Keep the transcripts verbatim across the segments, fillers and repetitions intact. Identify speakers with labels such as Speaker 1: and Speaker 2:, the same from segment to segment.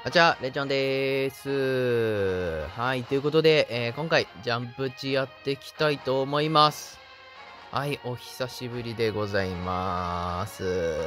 Speaker 1: あちゃ、レチョンでーす。はい、ということで、えー今回、ジャンプ値やっていきたいと思います。はい、お久しぶりでございます。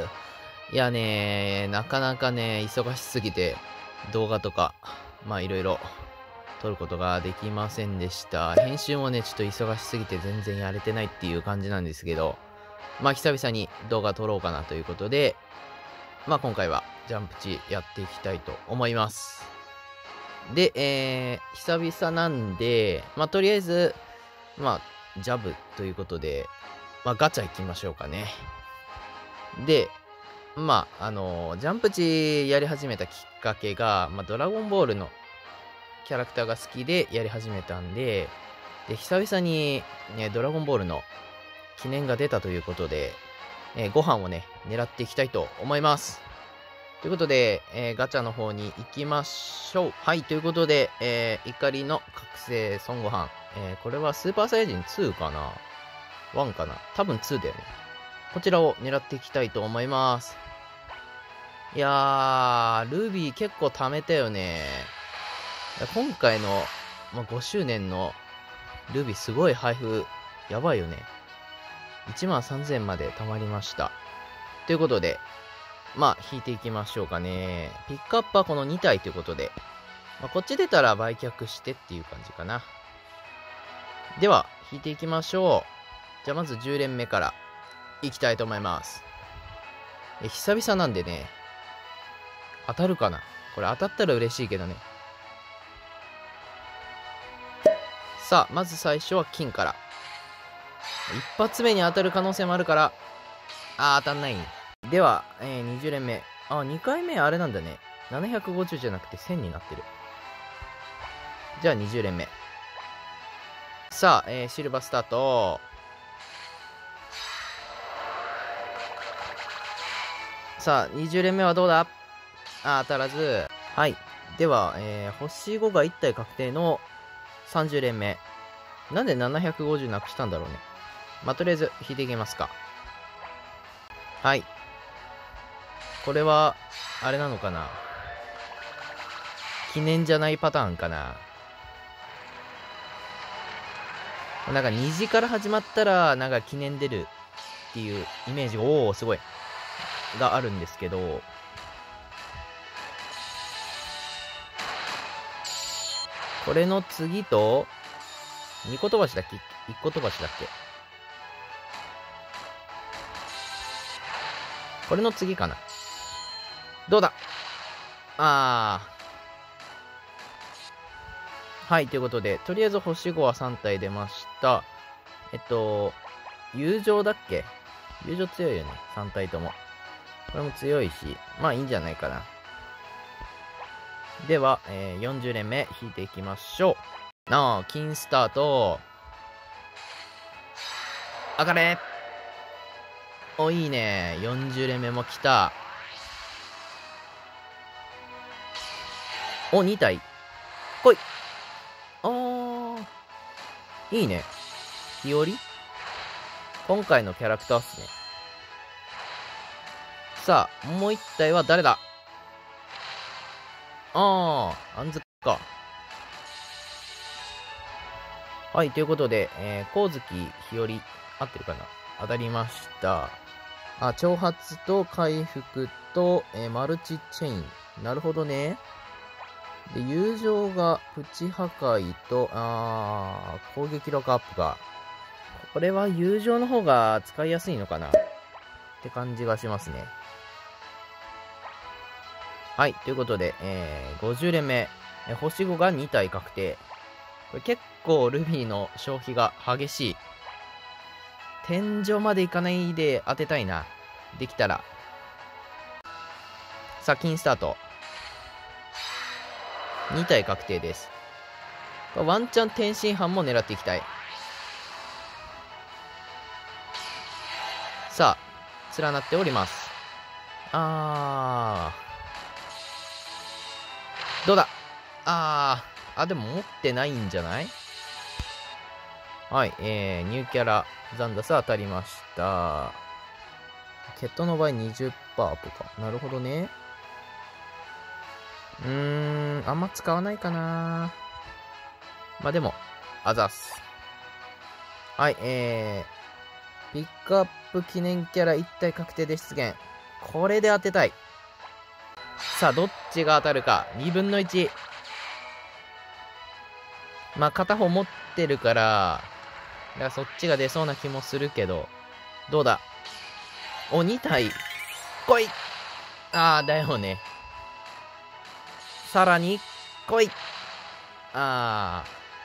Speaker 1: いやねー、なかなかね、忙しすぎて、動画とか、まあいろいろ撮ることができませんでした。編集もね、ちょっと忙しすぎて全然やれてないっていう感じなんですけど、まあ久々に動画撮ろうかなということで、まあ今回はジャンプ値やっていきたいと思います。で、えー、久々なんで、まあとりあえず、まあ、ジャブということで、まあガチャ行きましょうかね。で、まあ、あのージャンプ値やり始めたきっかけが、まあドラゴンボールのキャラクターが好きでやり始めたんで、で、久々にね、ドラゴンボールの記念が出たということで、えーご飯をね、狙っていきたいと思います。ということで、えーガチャの方に行きましょう。はい、ということで、えー、怒りの覚醒孫悟飯。えー、これはスーパーサイヤ人ツーかな ?ワン かな多分ツーだよね。こちらを狙っていきたいと思います。いやー、ルビー結構貯めたよね。今回の、まあ、ごしゅうねんのルビーすごい配布、やばいよね。いちまんさんぜんまで貯まりました。ということで、まあ、引いていきましょうかね。ピックアップはこのに体ということで、まあ、こっち出たら売却してっていう感じかな。では、引いていきましょう。じゃあまずじゅう連目からいきたいと思います。え、久々なんでね、当たるかな？これ当たったら嬉しいけどね。さあ、まず最初は金から。一発目に当たる可能性もあるから、あー、当たんない。では、えー、にじゅう連目。あ、にかいめあれなんだね。ななひゃくごじゅうじゃなくてせんになってる。じゃあにじゅう連目。さあ、えー、シルバースタート。さあ、にじゅう連目はどうだ？あ、当たらず。はい。では、えー、星ごがいち体確定のさんじゅう連目。なんでななひゃくごじゅうなくしたんだろうね。まあ、とりあえず、引いていきますか。はい。これは、あれなのかな？記念じゃないパターンかな？なんか虹から始まったら、なんか記念出るっていうイメージ、おー、すごい。があるんですけど、これの次と、に個飛ばしだっけ ?いっ 個飛ばしだっけこれの次かな？どうだ？あー。はい、ということで、とりあえず星ごはさん体出ました。えっと、友情だっけ？友情強いよね、さん体とも。これも強いし、まあいいんじゃないかな。では、えー、よんじゅう連目引いていきましょう。なあ、金スタート。上がれ。お、いいね。よんじゅう連目も来た。お、に体。来い。あー。いいね。日和今回のキャラクターっすね。さあ、もういち体は誰だ？あー、あんずか。はい、ということで、えー、光月日和、合ってるかな？当たりました。あ、挑発と回復と、えー、マルチチェイン。なるほどね。で、友情がプチ破壊と、あー、攻撃力アップが。これは友情の方が使いやすいのかなって感じがしますね。はい、ということで、えー、ごじゅう連目。えー、星ごがに体確定。これ結構ルビーの消費が激しい。天井までいかないで当てたいな。できたら。さあ、金スタート。に体確定です。ワンチャン天津飯も狙っていきたい。さあ、連なっております。あー。どうだ？あー。あ、でも持ってないんじゃない？はい、えー、ニューキャラ、ザンダス当たりました。ケットの場合 にじゅっパーセント とか。なるほどね。 うーん、あんま使わないかな。まあでも、あざっす。はい、えー、ピックアップ記念キャラいち体確定で出現。これで当てたい。さあ、どっちが当たるか。にぶんのいち。まあ、片方持ってるから、だからそっちが出そうな気もするけど、どうだ。お、に体。来い。あー、だよね。さらに、来い。あ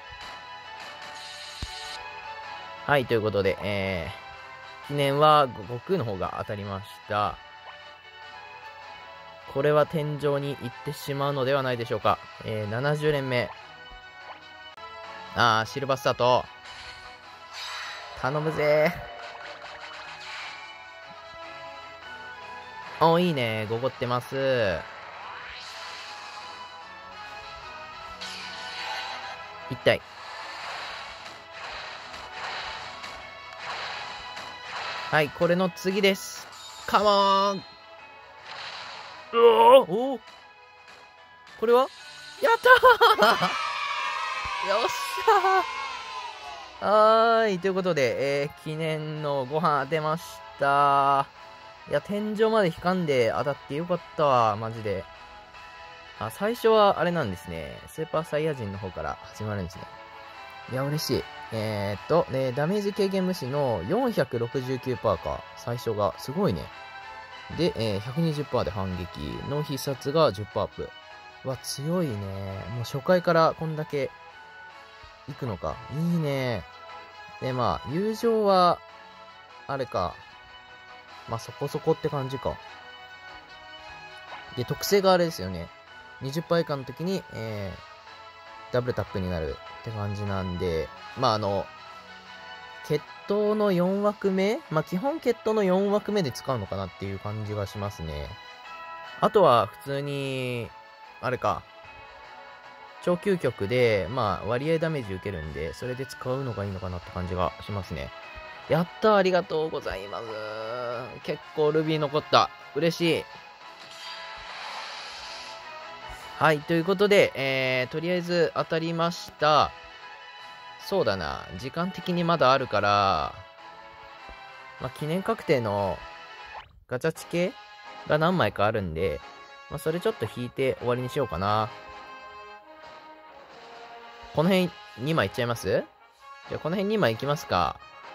Speaker 1: ー。はい、ということで、えー、記念は悟空の方が当たりました。これは天井に行ってしまうのではないでしょうか。えー、ななじゅうねんめ。あー、シルバースタート。頼むぜー。お、いいね。ごごってます。一体。はい、これの次です。カモーン。うおおこれはやったーよっしゃーはーい。ということで、えー、記念のご飯当てました。いや、天井まで光んで当たってよかったわ。マジで。あ、最初はあれなんですね。スーパーサイヤ人の方から始まるんですね。いや、嬉しい。えー、っと、ね、ダメージ軽減無視の よんひゃくろくじゅうきゅうパーセント か。最初が。すごいね。で、えー、ひゃくにじゅっパーセント で反撃。の必殺が じゅっパーセント アップ。わ、強いね。もう初回からこんだけ行くのか。いいね。で、まあ、友情は、あれか。まあ、そこそこって感じか。で、特性があれですよね。にじゅっパーセント以下の時に、えー、ダブルタップになるって感じなんで、まあ、あの、決闘のよん枠目まあ、基本決闘のよん枠目で使うのかなっていう感じがしますね。あとは、普通に、あれか。超究極で、まあ、割合ダメージ受けるんで、それで使うのがいいのかなって感じがしますね。やったー、ありがとうございます。結構ルビー残った。嬉しい。はい、ということで、えー、とりあえず当たりました。そうだな、時間的にまだあるから、まあ、記念確定のガチャチ系が何枚かあるんで、まあ、それちょっと引いて終わりにしようかな。この辺にまいいっちゃいます？じゃあこの辺にまいいきますか。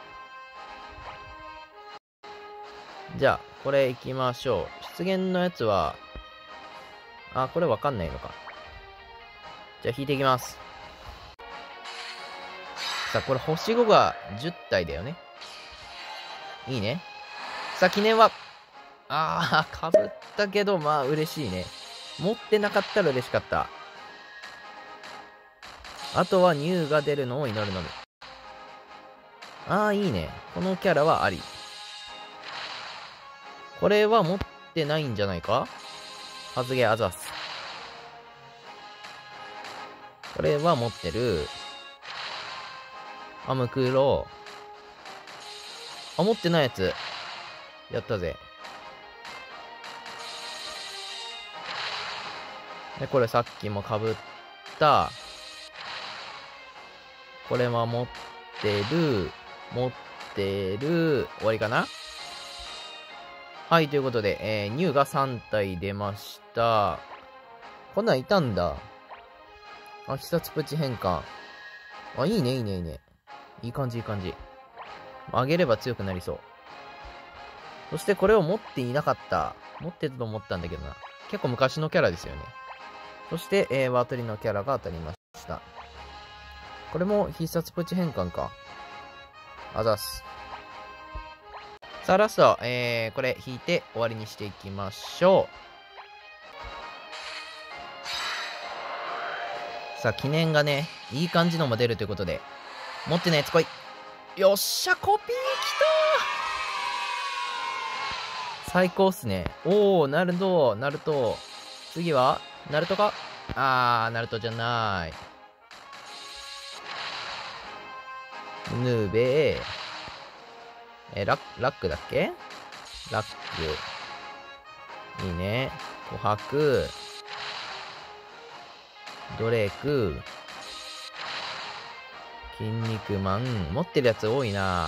Speaker 1: じゃあ、これいきましょう。出現のやつは、あ、これわかんないのか。じゃあ引いていきます。さあ、これ星ごがじゅったいだよね。いいね。さあ、記念は、あー、かぶったけど、まあ、嬉しいね。持ってなかったら嬉しかった。あとは、ニューが出るのを祈るのみ。あー、いいね。このキャラはあり。これは持ってないんじゃないか？はずげあざす。これは持ってる。アムクロ。あ、持ってないやつ。やったぜ。で、これさっきも被った。これは持ってる。持ってる。終わりかな？はい、ということで、えー、ニューがさん体出ました。こんなんいたんだ。あ、必殺プチ変換。あ、いいね、いいね、いいね。いい感じ、いい感じ。上げれば強くなりそう。そしてこれを持っていなかった。持ってたと思ったんだけどな。結構昔のキャラですよね。そして、えー、ワートリのキャラが当たりました。これも必殺プチ変換か。あざっす。さあ、ラスト、えー、これ引いて終わりにしていきましょう。さあ、記念がね、いい感じのも出るということで、持ってないやつ来い。よっしゃ、コピーきたー。最高っすね。おー、ナルト、ナルト。次は、ナルトか？あー、ナルトじゃない。ヌーベー。えー、ラッ、ラックだっけ？ラック。いいね。琥珀。 ドレーク、筋肉マン、持ってるやつ多いな。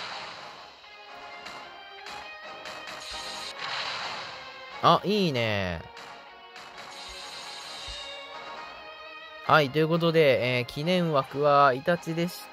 Speaker 1: あ、いいね。はい、ということで、えー、記念枠はイタチでした。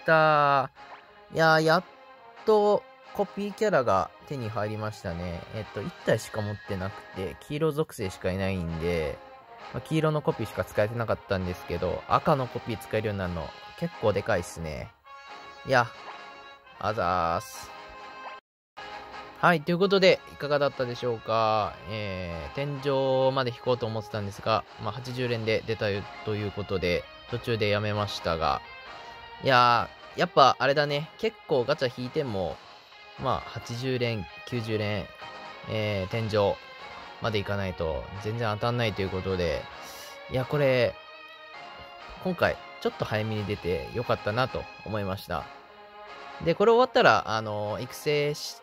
Speaker 1: いやー、やっとコピーキャラが手に入りましたね。えっと、いち体しか持ってなくて、黄色属性しかいないんで、まあ、黄色のコピーしか使えてなかったんですけど、赤のコピー使えるようになるの結構でかいっすね。いや、あざーす。はい、ということで、いかがだったでしょうか。えー、天井まで引こうと思ってたんですが、まあ、はちじゅう連で出たということで、途中でやめましたが、いやー、やっぱあれだね、結構ガチャ引いても、まあ、はちじゅう連、きゅうじゅう連、えー、天井までいかないと全然当たんないということで、いや、これ、今回、ちょっと早めに出てよかったなと思いました。で、これ終わったら、あの、育成して、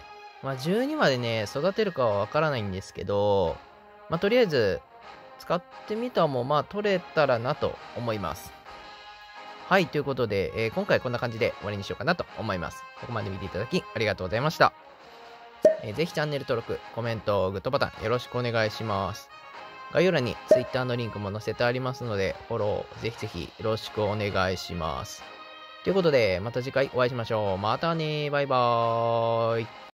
Speaker 1: まあ、じゅうにまでね、育てるかはわからないんですけど、まあ、とりあえず、使ってみたも、まあ、取れたらなと思います。はい、ということで、えー、今回こんな感じで終わりにしようかなと思います。ここまで見ていただき、ありがとうございました。えー、ぜひチャンネル登録、コメント、グッドボタンよろしくお願いします。概要欄に Twitter のリンクも載せてありますので、フォローぜひぜひよろしくお願いします。ということで、また次回お会いしましょう。またね、バイバーイ。